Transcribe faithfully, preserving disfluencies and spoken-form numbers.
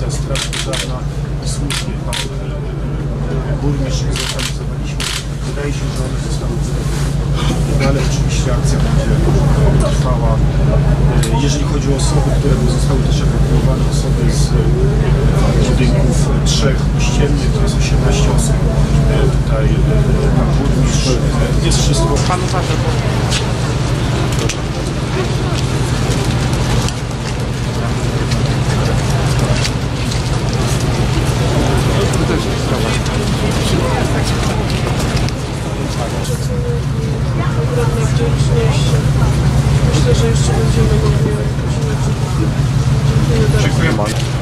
policja, straż pożarna i służby, pan burmistrz zorganizowaliśmy. Wydaje się, że one zostały wydobyte. Ale oczywiście akcja będzie trwała. Jeżeli chodzi o osoby, które zostały też ewakuowane, osoby z budynków trzech ściennych, to jest osiemnaście osób. Tutaj pan burmistrz, jest wszystko. Pan uważa, bo... To też jest sprawa. Ogromna wdzięczność. Myślę, że jeszcze będziemy mogli. Dziękuję bardzo. Dziękuję bardzo.